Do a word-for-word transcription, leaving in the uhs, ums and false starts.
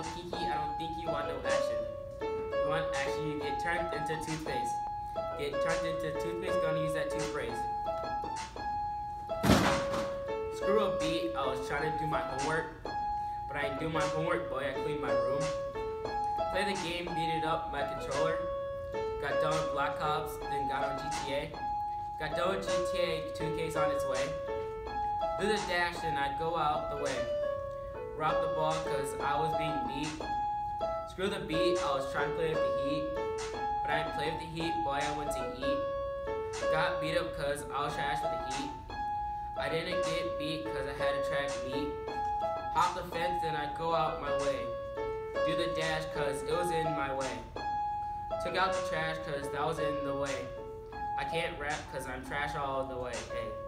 kiki, I don't think you want no action. You want action, you get turned into toothpaste. Get turned into toothpaste, gonna use that toothpaste. Screw a beat, I was trying to do my homework, but I didn't do my homework, boy, I cleaned my room. Play the game, beat it up, my controller. Got done with Black Ops, then got on G T A. Got done with G T A, two K's on its way. Do the dash, and I'd go out the way. Rob the ball, cause I was being beat. Screw the beat, I was trying to play with the Heat. But I didn't play with the Heat, boy, I went to eat. Got beat up cause I was trash with the Heat. I didn't get beat cause I had a track meet. Hop the fence, then I'd go out my way. Do the dash cause it was in my way. Took out the trash cause that was in the way. I can't rap cause I'm trash all the way. Hey.